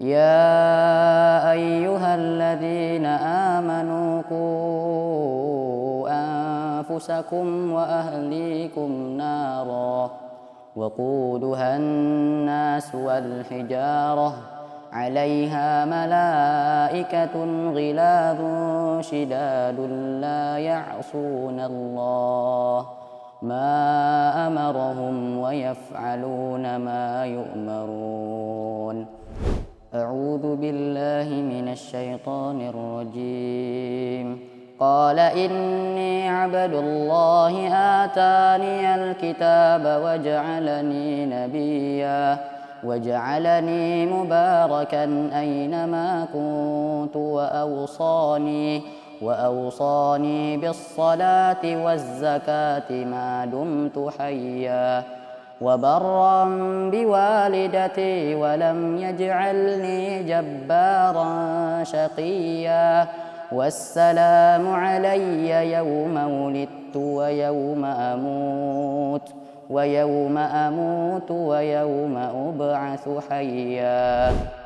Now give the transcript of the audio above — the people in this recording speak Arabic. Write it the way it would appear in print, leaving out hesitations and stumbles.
يا أيها الذين آمنوا قوا أنفسكم وأهليكم نارا وقودها الناس والحجارة عليها ملائكة غلاظ شداد لا يعصون الله ما أمرهم ويفعلون ما يؤمرون. أعوذ بالله من الشيطان الرجيم. قال إني عبد الله آتاني الكتاب وجعلني نبيا وجعلني مباركا أينما كنت وأوصاني بالصلاة والزكاة ما دمت حيا وبرا بوالدتي ولم يجعلني جبارا شقيا والسلام علي يوم ولدت ويوم أموت ويوم أبعث حيا.